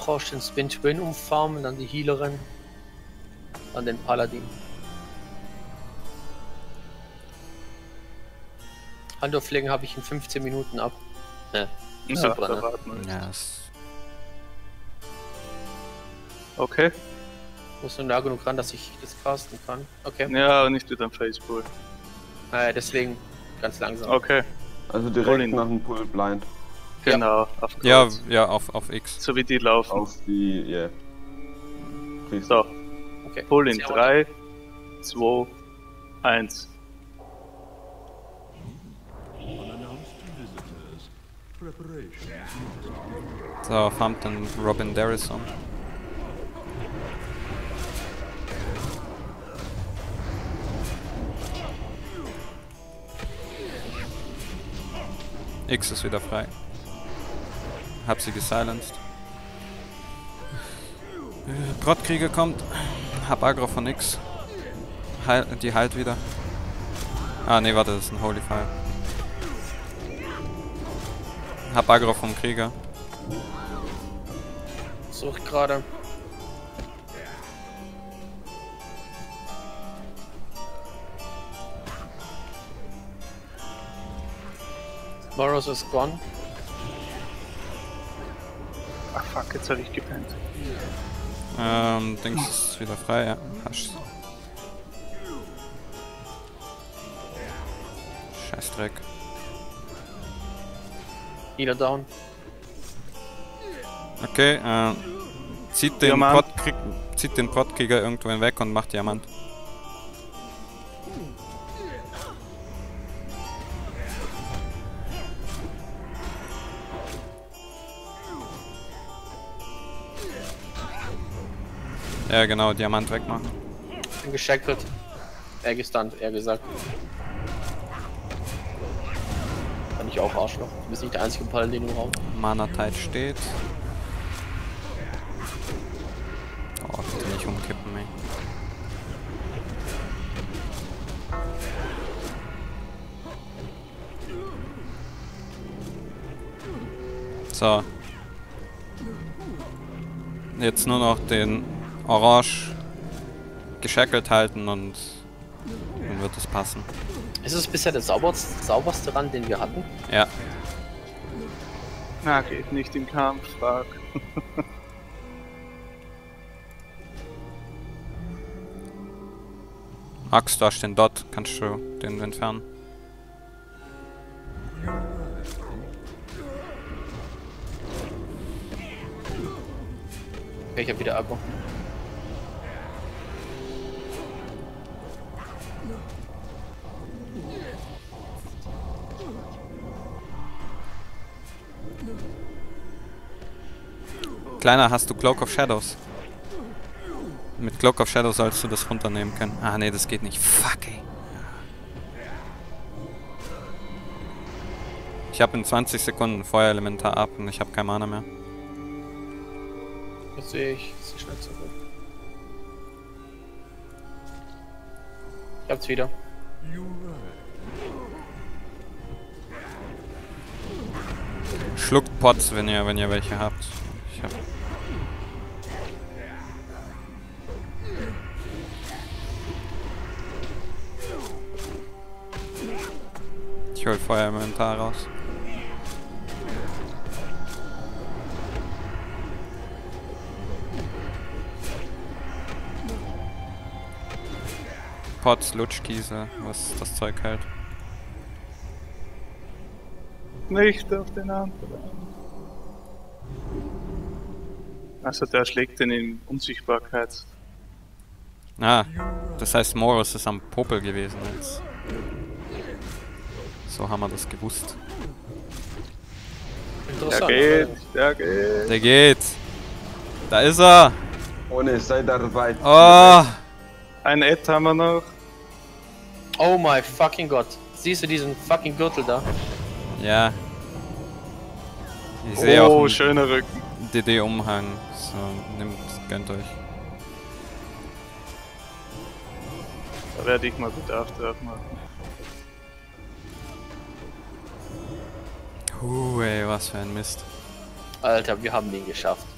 Brauchst den Spin Twin umfarmen, dann die Healerin, dann den Paladin. Handauflegen habe ich in 15 Minuten ab. Ne, super, ne? Ja, Okay. Muss nur nah genug ran, dass ich das casten kann. Okay. Ja, nicht mit dem Facepool. Deswegen ganz langsam. Okay. Also direkt nach dem Pull blind. Genau, auf ja, Kreuz. ja, auf X. So wie die laufen. Auf die, yeah. So, Okay. Pull in Sehr 3, 2, 1. So, farmt dann Robin Darrison. X ist wieder frei. Hab sie gesilenced. Grottkrieger kommt. Hab Aggro von X. Die heilt wieder. Ah ne, warte, das ist ein Holy Fire. Hab Aggro vom Krieger. Such gerade. Boros ist gone. Ach fuck, jetzt hab ich gepennt. Dings ist wieder frei, ja. Hasch. Scheißdreck. Healer down. Okay, zieht den Prottkrieger irgendwo hinweg und macht Diamant. Ja genau, Diamant wegmachen. Bin geshackelt. Gestunt, eher gesagt. Kann ich auch Arschloch. Du bist nicht der einzige Paladin im Raum. Mana Tide steht. Oh, bitte nicht umkippen, ey. So. Jetzt nur noch den Orange geshackelt halten und dann wird es passen. Ist es bisher der sauberste Run, den wir hatten? Ja. Na, geht nicht im Kampf, fuck. Axt, da steht den Dot, kannst du den entfernen. Okay, ich hab wieder Akku. Kleiner, hast du Cloak of Shadows? Mit Cloak of Shadows sollst du das runternehmen können. Ah ne, das geht nicht. Fuck, ey. Ich habe in 20 Sekunden Feuerelementar ab und ich habe kein Mana mehr. Jetzt sehe ich schnell zurück. Ich hab's wieder. Schluckt Pots, wenn ihr welche habt. Ich hab. Ich hol Feuerelementar raus. Pots, Lutschkiesel, was das Zeug hält. Nicht auf den anderen. Also der schlägt den in Unsichtbarkeit. Ah, das heißt Morus ist am Popel gewesen jetzt. So haben wir das gewusst. Interessant. Der geht. Der geht! Da ist er! Ohne Zeitarbeit. Oh! Ein Ed haben wir noch. Oh my fucking Gott. Siehst du diesen fucking Gürtel da? Ja. Ich sehe auch Oh, einen schöner Rücken. DD-Umhang. So, gönnt euch. Da werde ich mal Bedarf drauf machen. Ey, was für ein Mist. Alter, wir haben den geschafft.